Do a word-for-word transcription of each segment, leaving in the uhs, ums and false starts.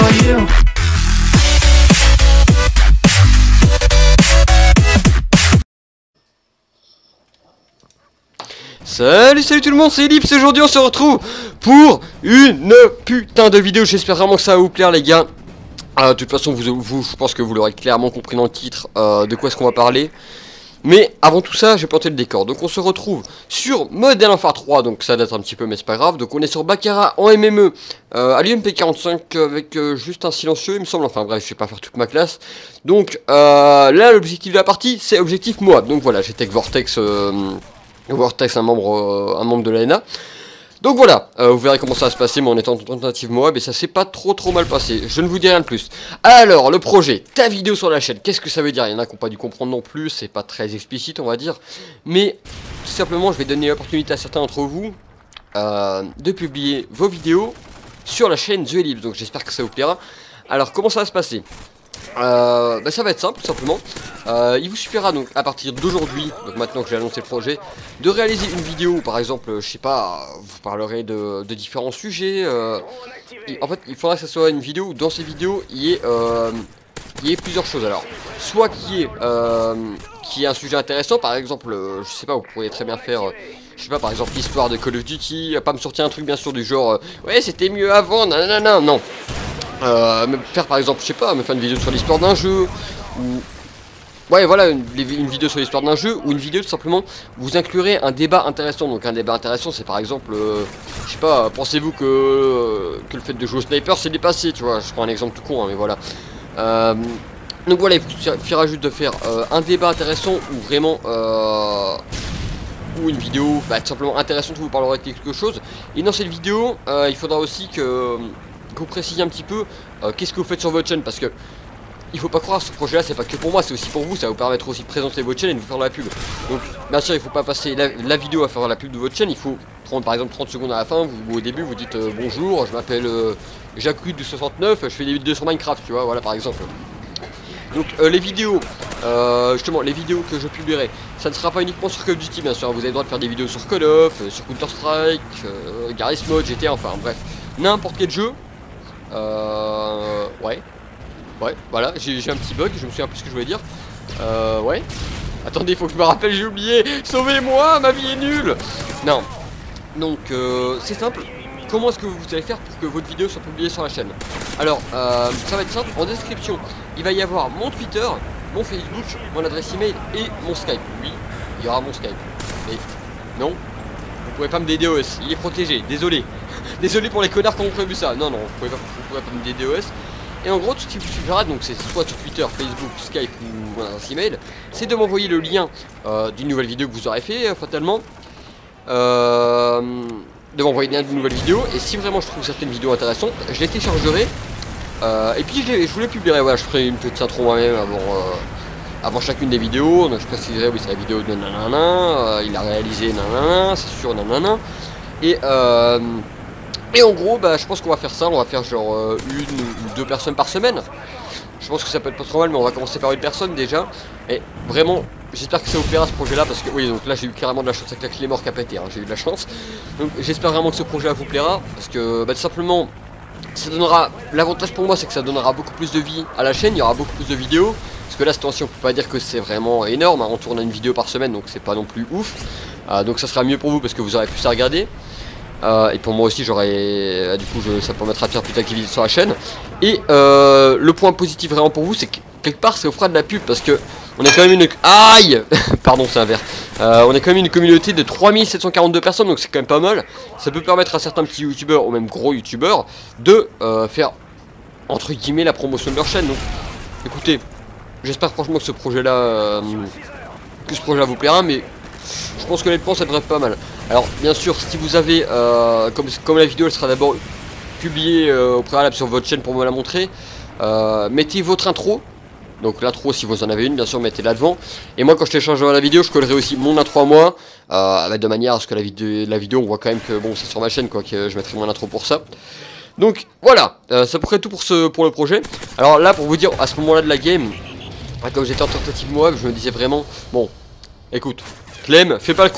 you. Salut salut tout le monde, c'est Ellipse. Aujourd'hui on se retrouve pour une putain de vidéo. J'espère vraiment que ça va vous plaire les gars. euh, De toute façon vous, vous, je pense que vous l'aurez clairement compris dans le titre euh, de quoi est-ce qu'on va parler. Mais avant tout ça, j'ai planté le décor. Donc on se retrouve sur Modern Warfare trois. Donc ça date un petit peu mais c'est pas grave. Donc on est sur Baccarat en M M E euh, à l'U M P quarante-cinq avec euh, juste un silencieux il me semble. Enfin bref, je vais pas faire toute ma classe. Donc euh, là l'objectif de la partie c'est objectif Moab. Donc voilà, j'étais avec Vortex euh, Vortex, un membre, euh, un membre de l'A N A. Donc voilà, euh, vous verrez comment ça va se passer, mais en étant en tentative Moab, et ça s'est pas trop trop mal passé, je ne vous dis rien de plus. Alors, le projet, ta vidéo sur la chaîne, qu'est-ce que ça veut dire? Il y en a qui n'ont pas dû comprendre non plus, c'est pas très explicite on va dire. Mais, tout simplement, je vais donner l'opportunité à certains d'entre vous euh, de publier vos vidéos sur la chaîne The Ellipse, donc j'espère que ça vous plaira. Alors, comment ça va se passer? Euh, bah ça va être simple tout simplement. euh, Il vous suffira donc à partir d'aujourd'hui, donc maintenant que j'ai annoncé le projet, de réaliser une vidéo où par exemple, je sais pas, vous parlerez de, de différents sujets. euh, En fait il faudra que ça soit une vidéo où dans ces vidéos il y ait, euh, il y ait plusieurs choses. Alors soit qu'il y ait euh, qui est un sujet intéressant, par exemple, euh, je sais pas, vous pourriez très bien faire euh, je sais pas, par exemple l'histoire de Call of Duty, pas me sortir un truc bien sûr du genre euh, ouais c'était mieux avant, nanana, non. Euh, me faire par exemple, je sais pas, me faire une vidéo sur l'histoire d'un jeu, ou... Ouais voilà, une, une vidéo sur l'histoire d'un jeu, ou une vidéo tout simplement, vous inclurez un débat intéressant. Donc un débat intéressant c'est par exemple, euh, je sais pas, pensez-vous que, euh, que le fait de jouer au sniper c'est dépassé, tu vois, je prends un exemple tout con, hein, mais voilà. Euh, donc voilà, il suffira juste de faire euh, un débat intéressant, ou vraiment... Euh, ou une vidéo bah, tout simplement intéressante où vous parlerez de quelque chose. Et dans cette vidéo, euh, il faudra aussi que... que vous précisiez un petit peu euh, qu'est-ce que vous faites sur votre chaîne, parce que il faut pas croire, ce projet là c'est pas que pour moi, c'est aussi pour vous, ça va vous permettre aussi de présenter votre chaîne et de vous faire de la pub. Donc bien sûr il faut pas passer la, la vidéo à faire la pub de votre chaîne, il faut prendre par exemple trente secondes à la fin, vous, au début vous dites euh, bonjour, je m'appelle euh, Jacques de soixante-neuf, je fais des vidéos sur Minecraft, tu vois, voilà par exemple. Donc euh, les vidéos, euh, justement les vidéos que je publierai, ça ne sera pas uniquement sur Call of Duty bien sûr, vous avez le droit de faire des vidéos sur Call of, euh, sur Counter Strike, euh, Garry's Mod, G T A, enfin bref, n'importe quel jeu. Euh... Ouais. Ouais, voilà, j'ai un petit bug, je me souviens plus ce que je voulais dire. Euh... Ouais. Attendez, il faut que je me rappelle, j'ai oublié. Sauvez-moi, ma vie est nulle. Non. Donc, euh, c'est simple. Comment est-ce que vous allez faire pour que votre vidéo soit publiée sur la chaîne? Alors, euh, ça va être simple. En description, il va y avoir mon Twitter, mon Facebook, mon adresse email et mon Skype. Oui, il y aura mon Skype. Mais non, vous pouvez pas me D D O S, il est protégé, désolé. Désolé pour les connards qui ont prévu ça. Non, non, vous pouvez pas, vous pouvez pas me D D O S. Et en gros, tout ce qui vous suffira, donc c'est soit sur Twitter, Facebook, Skype ou un email, c'est de m'envoyer le lien euh, d'une nouvelle vidéo que vous aurez fait, euh, fatalement. Euh, de m'envoyer le lien d'une nouvelle vidéo. Et si vraiment je trouve certaines vidéos intéressantes, je les téléchargerai. Euh, et puis je, les, je vous les publierai. Voilà, je ferai une petite intro moi-même avant, euh, avant chacune des vidéos. Donc je préciserai, oui, c'est la vidéo de nanana, euh, il a réalisé nanana, c'est sûr nanana. Et euh. Et en gros, bah, je pense qu'on va faire ça, on va faire genre euh, une ou deux personnes par semaine. Je pense que ça peut être pas trop mal, mais on va commencer par une personne déjà. Et vraiment, j'espère que ça vous plaira ce projet là, parce que oui, donc là j'ai eu carrément de la chance avec la clé mort qui a pété, hein, j'ai eu de la chance. Donc j'espère vraiment que ce projet là vous plaira, parce que bah, tout simplement, ça donnera, l'avantage pour moi c'est que ça donnera beaucoup plus de vie à la chaîne, il y aura beaucoup plus de vidéos. Parce que là, cette temps-ci, on peut pas dire que c'est vraiment énorme, hein, on tourne une vidéo par semaine, donc c'est pas non plus ouf. Euh, donc ça sera mieux pour vous, parce que vous aurez plus à regarder. Euh, et pour moi aussi j'aurais, euh, du coup je, ça permettra de faire plus d'activités sur la chaîne. Et euh, le point positif vraiment pour vous c'est que quelque part c'est au fera de la pub, parce que on est quand même une... Aïe pardon c'est un verre. euh, On est quand même une communauté de trois mille sept cent quarante-deux personnes, donc c'est quand même pas mal. Ça peut permettre à certains petits youtubeurs ou même gros youtubeurs de euh, faire entre guillemets la promotion de leur chaîne. Donc écoutez, j'espère franchement que ce projet là euh, que ce projet là vous plaira, mais je pense que honnêtement ça devrait être pas mal. Alors bien sûr si vous avez, euh, comme, comme la vidéo elle sera d'abord publiée euh, au préalable sur votre chaîne pour me la montrer, euh, mettez votre intro. Donc l'intro si vous en avez une bien sûr mettez-la devant. Et moi quand je téléchargerai la vidéo je collerai aussi mon intro à moi, euh, de manière à ce que la vidéo, la vidéo on voit quand même que bon c'est sur ma chaîne quoi, que je mettrai mon intro pour ça. Donc voilà, euh, ça pourrait être tout pour, ce, pour le projet. Alors là pour vous dire à ce moment là de la game, comme j'étais en tentative moi je me disais vraiment bon écoute Clem, fais pas le con.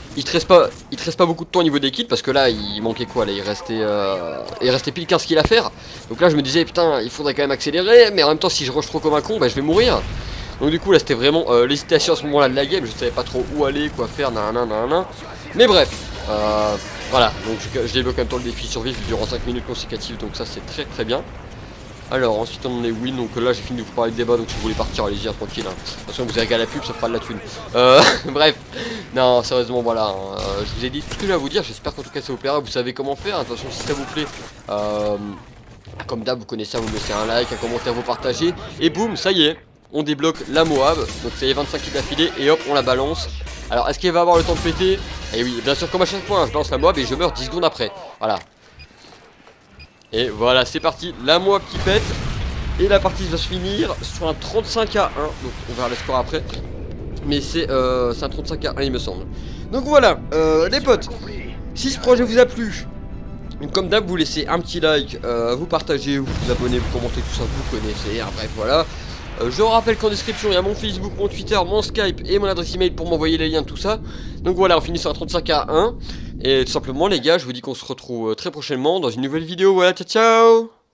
il te reste pas, il te reste pas beaucoup de temps au niveau des kills parce que là il manquait quoi là, il restait, euh, il restait pile quinze kills à faire. Donc là je me disais putain il faudrait quand même accélérer, mais en même temps si je rush trop comme un con bah je vais mourir. Donc du coup là c'était vraiment euh, l'hésitation à ce moment là de la game, je savais pas trop où aller, quoi faire, nanana, nanana. Mais bref, euh, voilà, donc je, je débloque quand même temps le défi survivre durant cinq minutes consécutives, donc ça c'est très très bien. Alors ensuite on en est win, donc là j'ai fini de vous parler de débat, donc si vous voulez partir allez-y hein, tranquille hein. De toute façon vous avez regardé la pub, ça fera de la thune. euh, Bref, non sérieusement voilà, hein, euh, je vous ai dit tout ce que j'ai à vous dire, j'espère qu'en tout cas ça vous plaira, vous savez comment faire, hein. De toute façon si ça vous plaît, euh, comme d'hab vous connaissez ça, vous mettez un like, un commentaire, vous partagez, et boum, ça y est, on débloque la Moab, donc ça y est vingt-cinq kills d'affilée, et hop on la balance. Alors est-ce qu'elle va avoir le temps de péter? Et oui, bien sûr comme à chaque fois, hein, je balance la Moab et je meurs dix secondes après, voilà. Et voilà, c'est parti, la Moab qui pète. Et la partie va se finir sur un trente-cinq à un. Donc on verra le score après. Mais c'est euh, un trente-cinq à un il me semble. Donc voilà, euh, les potes, si ce projet vous a plu, comme d'hab vous laissez un petit like, euh, vous partagez, vous vous abonnez, vous commentez, tout ça vous connaissez, hein, bref voilà. euh, Je rappelle qu'en description il y a mon Facebook, mon Twitter, mon Skype et mon adresse email pour m'envoyer les liens de tout ça. Donc voilà, on finit sur un trente-cinq à un. Et tout simplement les gars, je vous dis qu'on se retrouve très prochainement dans une nouvelle vidéo. Voilà, ciao ciao.